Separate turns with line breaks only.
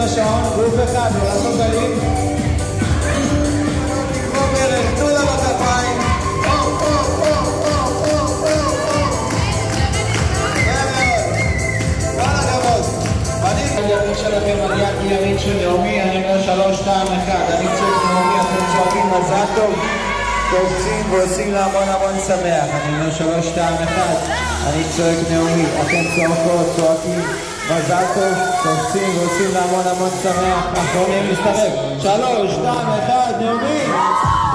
השעון, גוף אחד, ולעשות גלים.
תגרום ערך, תנו לה בכפיים.
ימין שלכם על יד ימין של נעמי, אני אומר 3, 2, 1, אני צועק נעמי, אתם צועקים מזל טוב, קופצים ועושים לה המון המון שמח, אני אומר 3, 2, 1, אני צועק נעמי, אתם צועקות, צועקים מזל טוב, קופצים ועושים לה המון המון שמח, אחרונים להסתרק, 3, 2, 1, נעמי.